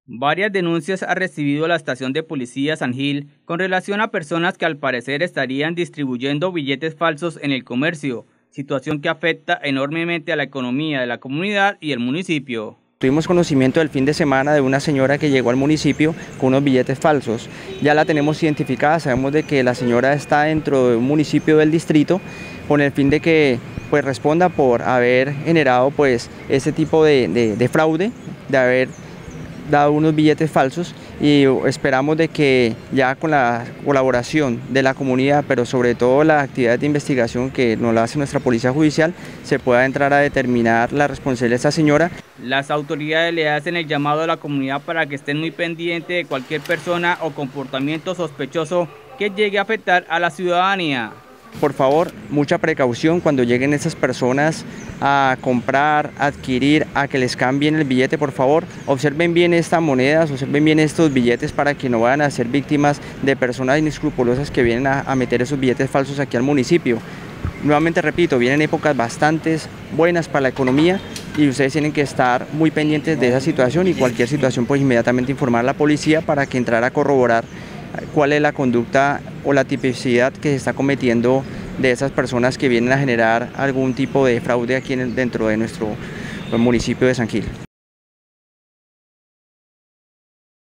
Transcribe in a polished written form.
Varias denuncias ha recibido la estación de policía San Gil con relación a personas que al parecer estarían distribuyendo billetes falsos en el comercio, situación que afecta enormemente a la economía de la comunidad y el municipio. Tuvimos conocimiento el fin de semana de una señora que llegó al municipio con unos billetes falsos. Ya la tenemos identificada, sabemos de que la señora está dentro de un municipio del distrito con el fin de que responda por haber generado ese tipo de fraude, de haber dado unos billetes falsos, y esperamos de que ya con la colaboración de la comunidad, pero sobre todo la actividad de investigación que nos la hace nuestra policía judicial, se pueda entrar a determinar la responsabilidad de esta señora. Las autoridades le hacen el llamado a la comunidad para que estén muy pendientes de cualquier persona o comportamiento sospechoso que llegue a afectar a la ciudadanía. Por favor, mucha precaución cuando lleguen estas personas a comprar, a adquirir, a que les cambien el billete. Por favor, observen bien estas monedas, observen bien estos billetes para que no vayan a ser víctimas de personas inescrupulosas que vienen a meter esos billetes falsos aquí al municipio. Nuevamente repito, vienen épocas bastante buenas para la economía y ustedes tienen que estar muy pendientes de esa situación, y cualquier situación pues inmediatamente informar a la policía para que entrara a corroborar cuál es la conducta o la tipicidad que se está cometiendo de esas personas que vienen a generar algún tipo de fraude aquí dentro de nuestro municipio de San Gil.